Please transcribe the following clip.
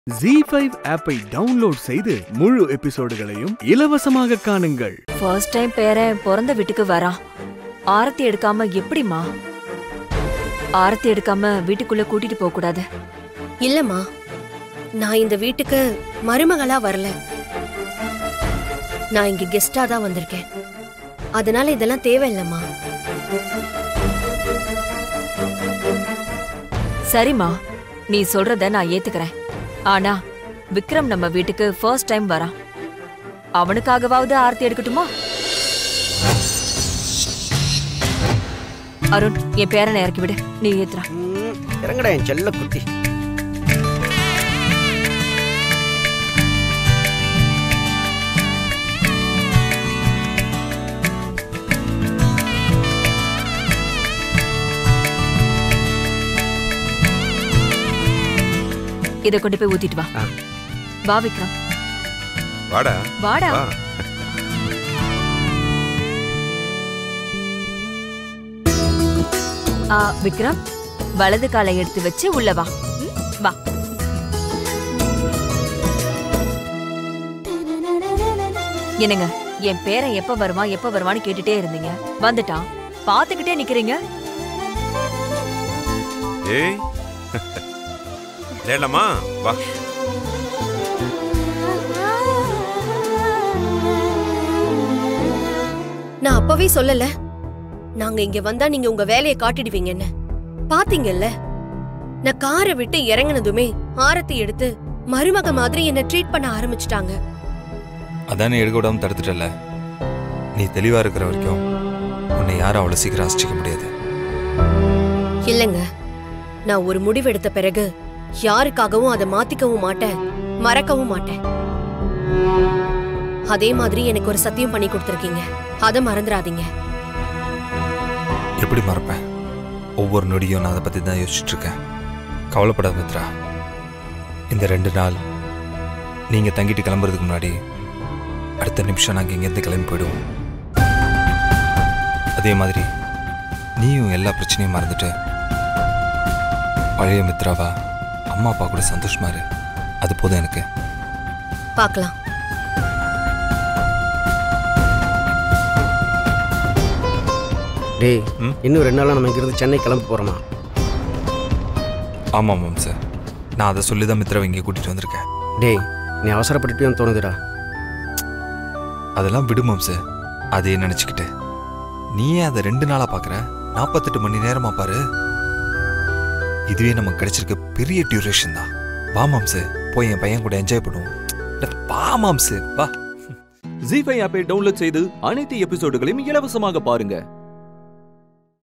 Z5 ஆப்பை download செய்து முழு எபிசோடுகளையும் இலவசமாக காணுங்கள். ஃபர்ஸ்ட் டைம் பேரன் பிறந்த வீட்டுக்கு வரான். ஆரத்தி எடுக்காம எப்படிமா? ஆரத்தி எடுக்காம வீட்டுக்குள்ள கூட்டிட்டு போக கூடாது. இல்லம்மா, நான் இந்த வீட்டுக்கு மருமகளா வரல. நான் இங்க கெஸ்டா தான் வந்திருக்கேன். அதனால இதெல்லாம் தேவையில்லம்மா. சரிம்மா, நீ சொல்றத நான் ஏத்துக்கிறேன். ஆனா விக்ரம் நம்ம வீட்டுக்கு ஃபர்ஸ்ட் டைம் வரான். அவனுக்காகவாவது ஆரத்தி எடுக்கட்டுமா? அருண், என் பேரனை இறக்கி விடு. நீ ஏத்துறா. இறங்கடா என் செல்ல குட்டி. இத கொண்டு போய் ஊத்திட்டு வா. வா விக்ரம். வாடா வாடா. விக்ரம், வலது காலை எடுத்து வச்சு உள்ள வா. வா. என்னங்க, என் பேரன் எப்ப வருவான்னு கேட்டுட்டே இருந்தீங்க. வந்துட்டான். பாத்துக்கிட்டே நிக்கிறீங்க. ஏய் லேலம்மா, வா. நான் அப்பவே சொல்லல, நாங்க இங்க வந்தா நீங்க உங்க வேலையை காட்டிடுவீங்கன்னு. பாத்தீங்கல்ல, நான் காரை விட்டு இறங்கினதுமே ஆரத்தி எடுத்து மருமக மாதிரி என்ன ட்ரீட் பண்ண ஆரம்பிச்சிட்டாங்க. அதானே எடுக்க விடாம தடுத்துட்டல. நீ தெளிவா இருக்கிற வரைக்கும் உன்னை யாரும் அவ்வளவு சீக்கிரம் அசிச்சிக்க முடியாது. இல்லங்க, நான் ஒரு முடிவு எடுத்த பிறகு யாருக்காகவும் அதை மாத்திக்கவும் மாட்டேன், மறக்கவும் மாட்டேன். அதே மாதிரி எனக்கு ஒரு சத்தியம் பண்ணி கொடுத்திருக்கீங்க, அதை மறந்துடாதீங்க. எப்படி மறப்பேன்? ஒவ்வொரு நொடியும் நான் அதை பத்தி தான் யோசிச்சுட்டு இருக்கேன். கவலைப்படாத மித்ரா. இந்த 2 நாள் நீங்க தங்கிட்டு கிளம்புறதுக்கு முன்னாடி அடுத்த நிமிஷம் நாங்கள் இங்கேருந்து கிளம்பி போயிடுவோம். அதே மாதிரி நீயும் எல்லா பிரச்சனையும் மறந்துட்டு பழைய மித்ராவா அம்மா அப்பா கூட சந்தோஷமா இரு. அது போதும் எனக்கு. பார்க்கலாம். டேய், இன்னும் 2 நாளா நம்ம இங்கிருந்து சென்னை கிளம்பி போறோமா? ஆமாம் மேம் சார், நான் அதை சொல்லி தான் மித்ராவை இங்கே கூட்டிட்டு வந்திருக்கேன். டேய், நீ அவசரப்பட்டுட்டு தோணுதுடா. அதெல்லாம் விடுமாம் சார். அதே நினச்சிக்கிட்டு நீயே அதை 2 நாளாக பார்க்குற. 48 மணி நேரமா பாரு. இதுவே நமக்கு கிடைச்சிருக்க பெரிய டியூரேஷன் தான். வா மாம்சு, போய் என் பையன் கூட என்ஜாய் பண்ணுவோம். வா மாம்சு, வா. Z5 ஆப்பை டவுன்லோட் செய்து அனைத்து எபிசோடுகளையும் இலவசமாக பாருங்க.